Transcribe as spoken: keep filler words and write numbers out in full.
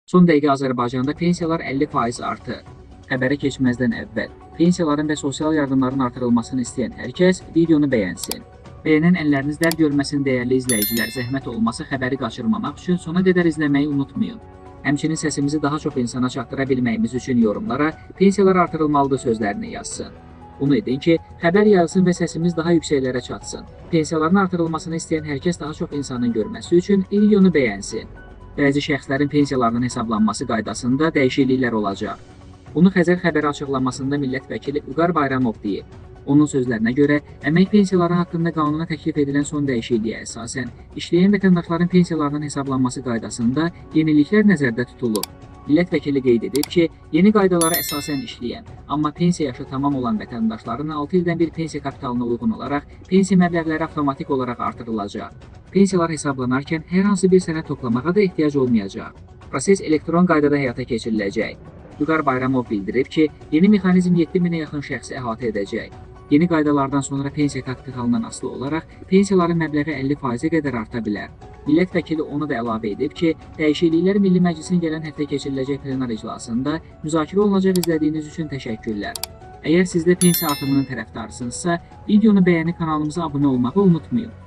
Son dəqiqə Azərbaycanda pensiyalar əlli faiz artır. Xəbərə keçməzdən əvvəl pensiyaların və sosial yardımların artırılmasını istəyən hər kəs videonu bəyənsin. Bəyənən əlləriniz dərd görməsin dəyərli izləyicilər. Zəhmət olmasa xəbəri qaçırmamaq üçün sona qədər izləməyi unutmayın. Həmçinin səsimizi daha çox insana çatdıra bilməyimiz üçün yorumlara pensiyalar artırılmalıdır sözlərini yazsın. Bunu edin ki, xəbər yazsın və səsimiz daha yüksəklərə çatsın. Pensiyaların artırılmasını istəyən hər kəs daha çox insanın görməsi üçün videonu bəyənsin. Bəzi şəxslərin pensiyalarının hesablanması qaydasında dəyişikliklər olacaq. Bunu Xəzər xəbəri açıqlamasında millət vəkili Vüqar Bayramov deyib. Onun sözlərinə görə, əmək pensiyaları haqqında qanuna təklif edilən son dəyişikliyə əsasən, işləyən vətəndaşların pensiyalarının hesablanması qaydasında yeniliklər nəzərdə tutulub. Millət vəkili qeyd edib ki, yeni qaydalara əsasən işləyən, amma pensiya yaşı tamam olan vətəndaşların altı ildən bir pensiya kapitalına uyğun olaraq pensiya məbləğləri avtomatik olaraq artırılacaq. Pensiyalar hesablanarkən hər hansı bir sənəd toplamağa da ehtiyac olmayacaq. Proses elektron qaydada həyata keçiriləcək. Vüqar Bayramov bildirib ki, yeni mexanizm yeddi minə yaxın şəxsi əhatə edəcək. Yeni qaydalardan sonra pensiya kapitalından asılı olaraq pensiyaların məbləği əlli faizə qədər arta bilər. Millət vəkili onu da əlavə edib ki, dəyişikliklər Milli Məclisin gələn həftə keçiriləcək plenar iclasında müzakirə olunacaq. İzlədiyiniz üçün təşəkkürlər. Əgər siz də pensiya artımının tərəfdarısınızsa, videonu bəyənib kanalımıza abunə olmağı unutmayın.